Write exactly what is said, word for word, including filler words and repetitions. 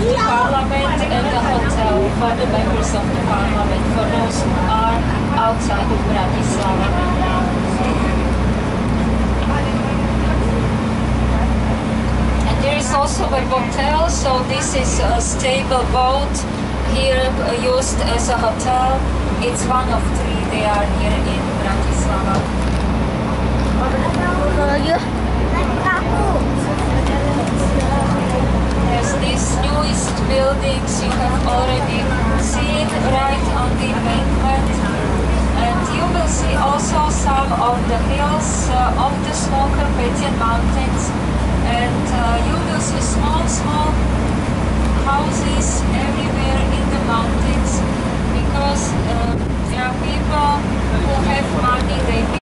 the parliament and the hotel for the members of the parliament, for those who are outside of Bratislava. And there is also a hotel, so this is a stable boat here uh, used as a hotel. It's one of three they are here in Bratislava. Yes, these newest buildings you have already seen right on the embankment, and you will see also some of the hills uh, of the small Carpathian Mountains, and uh, you will see small, small houses everywhere in the mountains, because uh, there are people who have money, they